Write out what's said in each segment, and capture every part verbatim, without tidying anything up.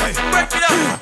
fight. Break it up.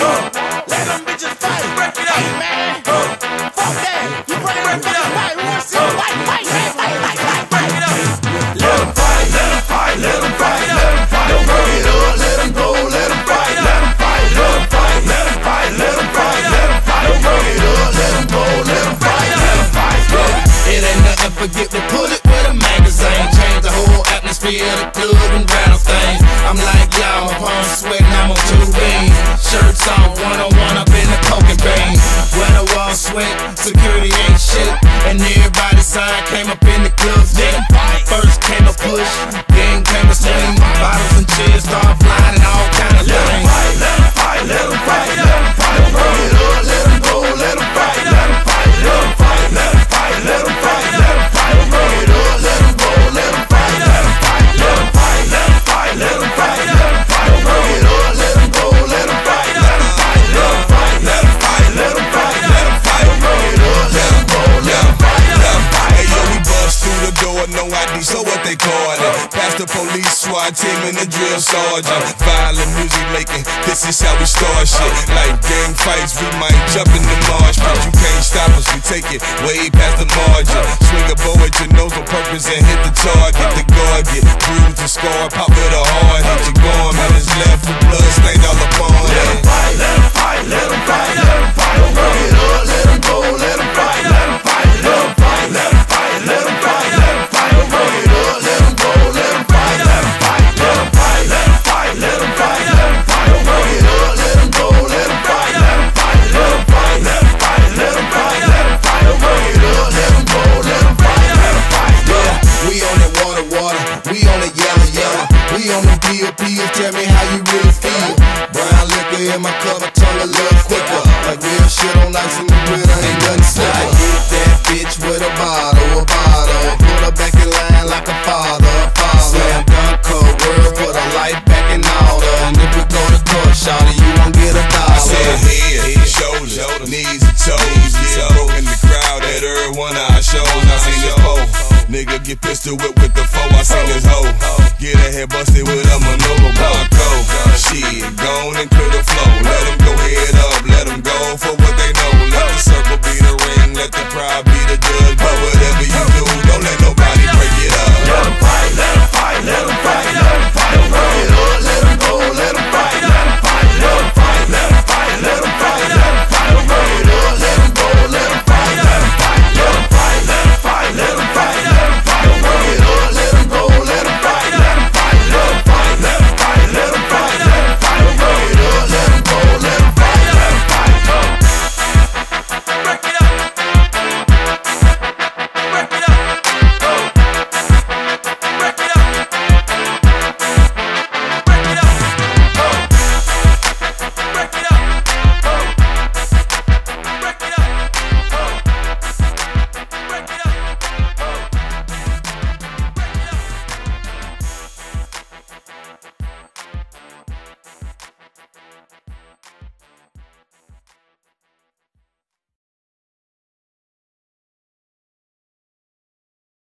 Let them bitches fight. Break it up, man. Fuck that. You bring it up. Fight. We want to see them fight, fight, fight, fight, fight, fight. Break it up. Let them fight. Let them fight. Let them fight. Let them fight. Don't break it up. Let them go. Let them fight. Let them fight. Let them fight. Let them fight. Let them fight. Let them fight. Don't break it up. Let them go. Let them fight. Let them fight. It ain't nothing, forget to put it with a magazine. Change the whole atmosphere of the club and rattle things. I'm like y'all, my palms sweating, I'm on two beans. Shirts off, one on one up in the coke and bean. When the wall sweat, security ain't shit. And everybody's sign came up in the club. Then first came a push, then came a swing. Bottles and chairs start flying and all kind of things. Let them fight, let them fight, let them fight, let them fight. Don't break it up, let them go, let them fight, let them fight, let them fight, let them fight, let them fight, let them fight. Don't break it up, let them go, let them fight, let them fight, let them fight, let them fight, let them fight, let them fight. Don't break it up, let them go, let them fight, let them fight, let them fight, let them fight, let them fight, let them fight. Don't break it up, let them go, let them fight, let them fight. Hey yo, we bust through the door, no I D, so what they call it? Past the police, SWAT team, and the drill sergeant. Violent music making, this is how we start shit. Like gang fights, we might jump in the marsh, but you can't stop us, we take it way past the margin. Swing a bow at your nose on purpose and hit the target. The guard get bruised and scarred, pop with a hard hit. Your arm and his left with blood stained all upon it. Let them fight, let them fight, let them fight, let them fight. Don't break it up, let them go, let them fight, let them fight, let them fight, let them fight, let them fight, let them fight. Don't break it up, let them go, let them fight, let them fight, let them fight, let them fight, let them fight, let them fight. Don't break it up, let them go, let them fight, let them fight, let them fight, let them fight, let them fight, let them fight. Don't break it up, let them go, let them fight, let them fight. Yeah, we on that water, water, we on that yellow, yellow. We on them pill, pills, tell me how you really feel. Brown liquor in my cup, my tongue a little quicker. Like real shit on ice in the grill, ain't nothing slicker. I hit that bitch with a bottle, a bottle. Put her back in line like a father, a father. Slam dunk, cold world, put her life back in order. And if we go to court, shawty, you won't get a dollar. I said head, shoulders, knees and toes. Yeah, broke in the crowd at every one of our shows. I seen this hoe, nigga get pistol whipped with the foe. I seen this hoe, get her head busted with a Manolo Blanco. Shit, gone and clear the flow.